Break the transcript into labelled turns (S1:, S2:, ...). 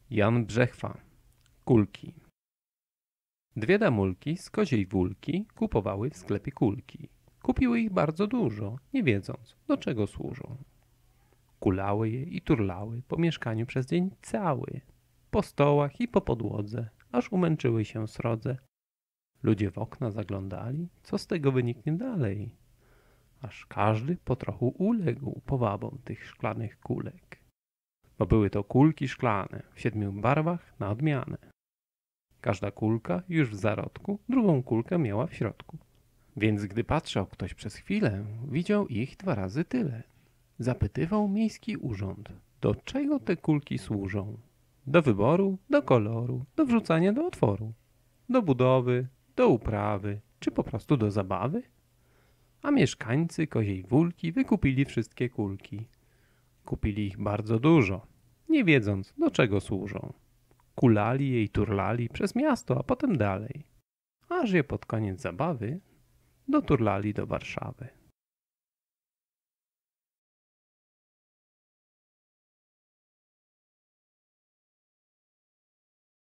S1: Jan Brzechwa. Kulki. Dwie damulki z Koziej Wólki kupowały w sklepie kulki. Kupiły ich bardzo dużo, nie wiedząc, do czego służą. Kulały je i turlały po mieszkaniu przez dzień cały, po stołach i po podłodze, aż umęczyły się srodze. Ludzie w okna zaglądali, co z tego wyniknie dalej, aż każdy po trochu uległ powabom tych szklanych kulek. Bo były to kulki szklane w 7 barwach na odmianę. Każda kulka już w zarodku drugą kulkę miała w środku. Więc gdy patrzał ktoś przez chwilę, widział ich 2 razy tyle. Zapytywał miejski urząd, do czego te kulki służą? Do wyboru, do koloru, do wrzucania do otworu, do budowy, do uprawy, czy po prostu do zabawy? A mieszkańcy Koziej Wólki wykupili wszystkie kulki. Kupili ich bardzo dużo, nie wiedząc, do czego służą. Kulali je i turlali przez miasto, a potem dalej, aż je pod koniec zabawy doturlali do Warszawy.